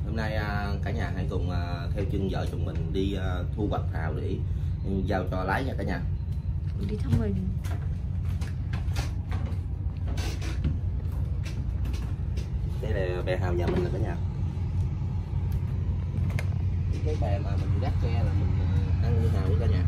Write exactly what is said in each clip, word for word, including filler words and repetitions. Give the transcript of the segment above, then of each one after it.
Hôm nay cả nhà hãy cùng theo chân vợ chồng mình đi thu hoạch hào để giao cho lái nha cả nhà. Đi thăm mình. Đây là bè hào nhà mình là cả nhà. Cái bè mà mình gác tre là mình ăn như hào với cả nhà.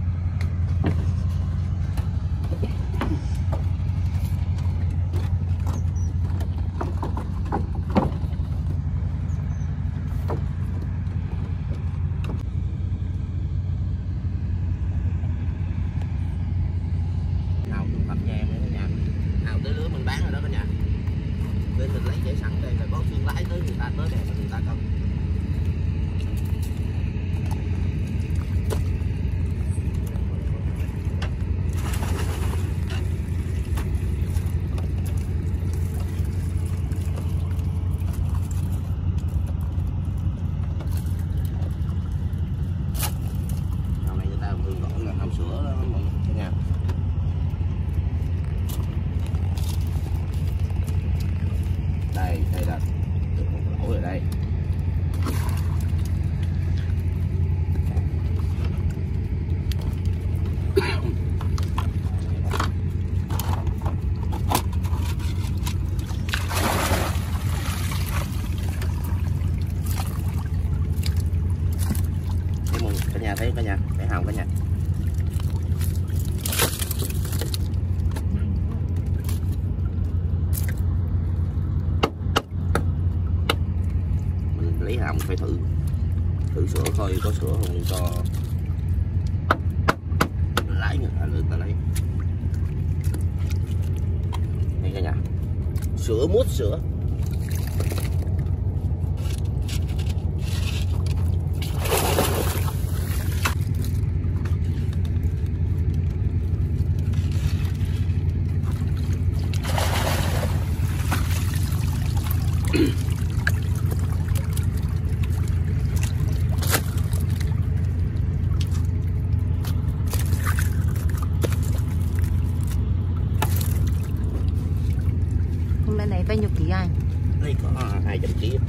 Hào trung phẩm nhà em đấy cả nhà. Hào tới lứa mình bán rồi đó cả nhà. Nên mình lấy để sẵn đây là có thương lái tới người ta tới đây mà người ta không. Hào này người ta thường gọi là hào sữa đó mọi người cả nhà. Đây, đây là được một lỗ rồi đây. Cái mừng cả nhà thấy cả nhà, cái hào cả nhà. Lấy hào phải thử thử sữa coi có sữa không cho lái người ta người ta lấy. Đây cả nhà, sữa mút sữa. Bên này bao nhiêu ký anh? Đây có hai trăm ký.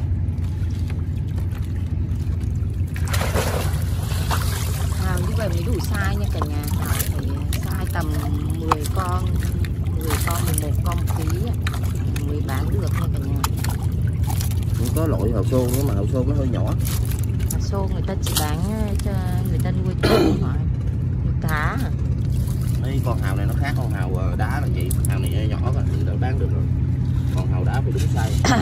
Hào như vậy mới đủ size nha cả nhà. Hào phải size tầm mười con, mười con, mười một con một ký mới bán được nha cả nhà. Cũng có loại hào xôn nữa mà hào xôn nó hơi nhỏ. Hào xôn người ta chỉ bán cho người ta nuôi tôm hoặc nuôi cá. Đây con hào này nó khác con hào đá là chị. Hào này nhỏ rồi thì đã bán được rồi. Còn hào đá phải đúng size.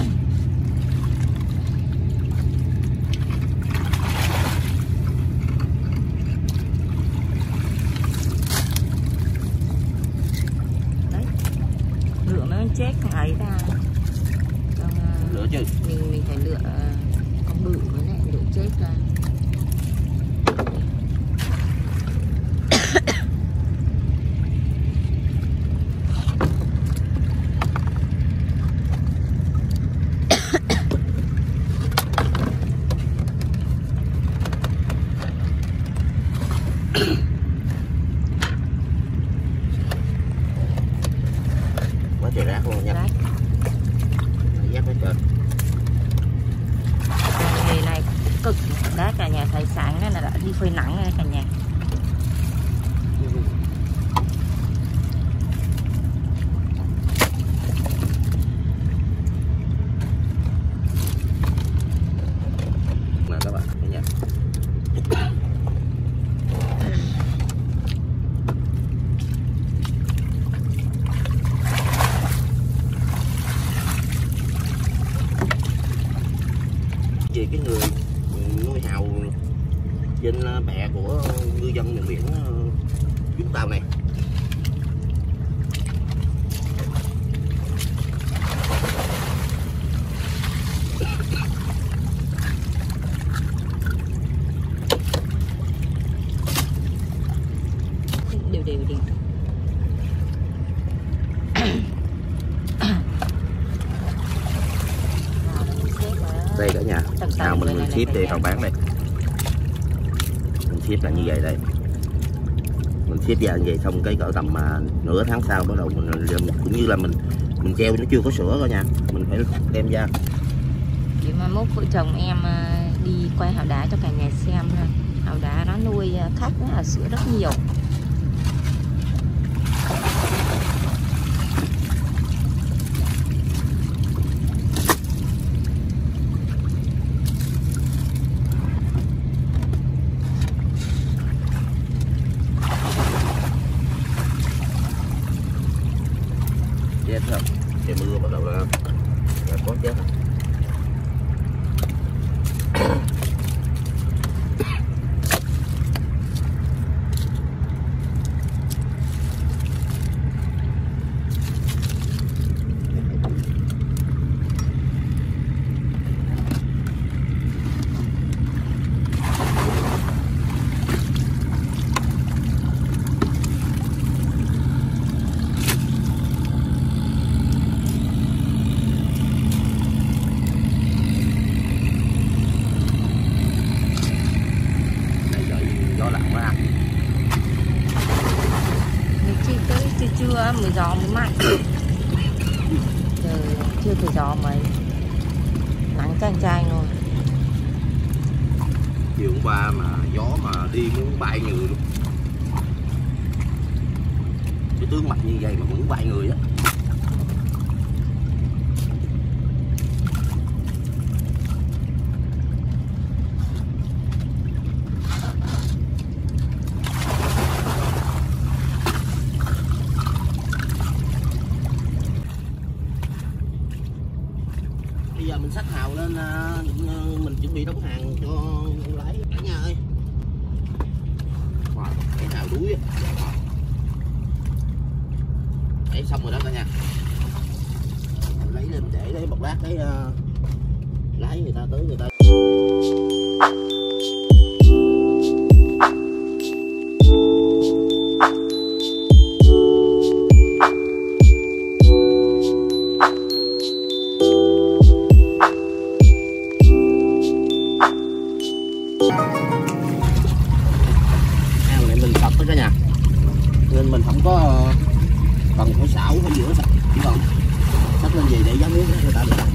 Đấy, lựa nó chết con ấy ra. Còn, Lựa chứ. Mình mình phải lựa con bự với lại lựa chết ra. Quá trời rác luôn nha. Rác. Rác hết trơn. Nghề này cực đấy cả nhà, thấy sáng này là đã đi phơi nắng này cả nhà. Nè các bạn cả nhà. Về cái người nuôi hào trên bè của ngư dân miền biển Vũng Tàu này. Đều đều đều. Đây cả nhà, hào mình mình ship đi hào bán đây. Mình ship là như vậy đây. Mình ship ra như vậy xong cái cỡ tầm mà nửa tháng sau bắt đầu mình cũng như là mình mình treo nó chưa có sữa rồi nha, mình phải đem ra Để mai mốt vợ chồng em đi quay hào đá cho cả nhà xem ha. Hào đá nó nuôi khách ở sữa rất nhiều. Chết rồi, trời mưa bắt đầu là, là có chết. Trưa mới gió mới mạnh. Trời chưa thấy gió mấy, nắng chang chang rồi. Chiều hôm qua mà gió mà đi muốn bay người luôn. Cái tướng mặt như vậy mà muốn bay người á. Bây giờ mình xách hào lên, mình chuẩn bị đóng hàng cho lái cả nhà ơi. Wow, cái hào đuối á. Đấy, xong rồi đó cả nhà. Mình lấy lên để lấy một lát cái uh, lái người ta tới người ta. Cả nhà nên mình không có cần phải xảo phải giữa sạch, chỉ còn xách lên gì để giá nước người ta được.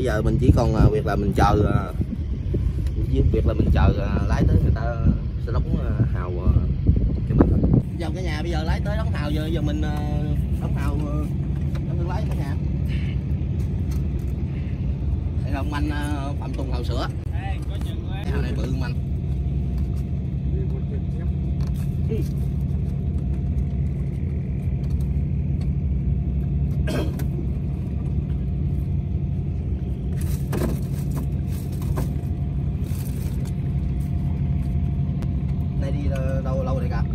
bây giờ mình chỉ còn à, việc là mình chờ à, việc là mình chờ à, lái tới người ta sẽ đóng à, hào à, cho mình thôi. Giờ cả nhà bây giờ lái tới đóng hào, giờ giờ mình à, đóng hào đóng thương lái cả nhà. Đây là ông anh à, Phạm Tùng Hào Sữa. Hào này bự không anh? Ừ. Đây đi đâu lâu đây cả?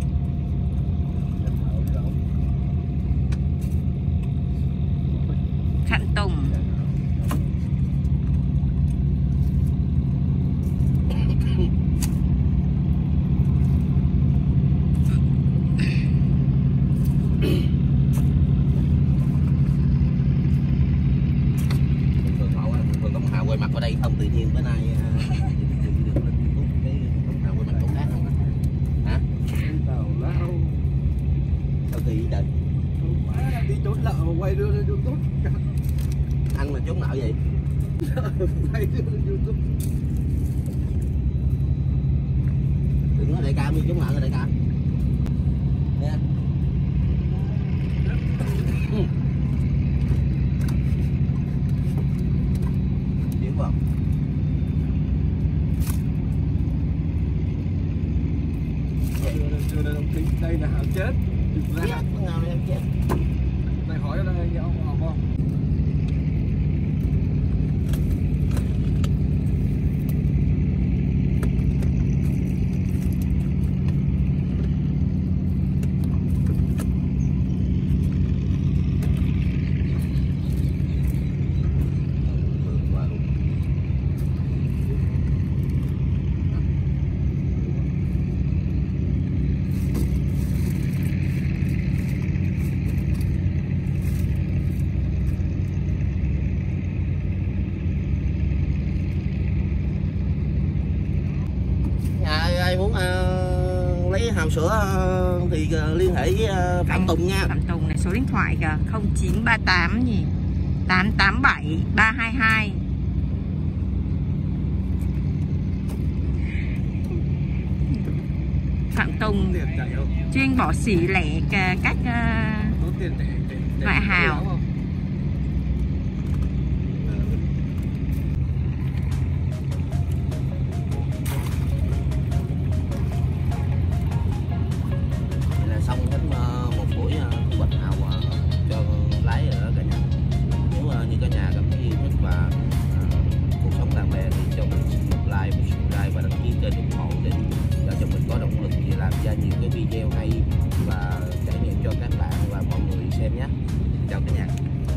Khánh Tùng. Quay mặt ở đây không tự nhiên bữa nay được lên YouTube cái không nào quay mặt cũng khác không hả? Tàu lao Sao kỳ vậy? má đi trốn nợ mà quay đưa lên YouTube. Anh mà trốn nợ gì? Quay đưa lên YouTube. Đừng nói đại ca đi trốn nợ rồi đại ca. Nè. Vào. Đây là hào chết. Chết, nó ngào em chết. Này hỏi ở đây ông học không? Ai muốn uh, lấy hào sữa uh, thì uh, liên hệ với uh, Phạm Tùng nha. Phạm Tùng này số điện thoại kìa, không chín ba tám gì tám tám bảy ba hai hai. Phạm Tùng chuyên bỏ xỉ lẻ các uh, loại hào. Xong hết uh, một buổi uh, thu hoạch hào uh, cho lái ở cả nhà. Nếu uh, như cả nhà cảm thấy yêu thích và uh, cuộc sống bạn bè thì cho mình một like, một subscribe và đăng ký kênh ủng hộ để cho, cho mình có động lực để làm ra nhiều cái video hay và trải nghiệm cho các bạn và mọi người xem nhé. Chào cả nhà.